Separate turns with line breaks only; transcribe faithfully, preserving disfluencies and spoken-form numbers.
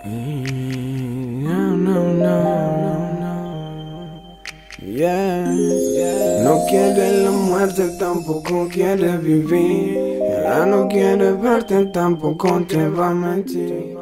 No, no, no, no. Yeah, yeah. No quiere la muerte, tampoco quiere vivir. Ella no quiere verte, tampoco te va a mentir.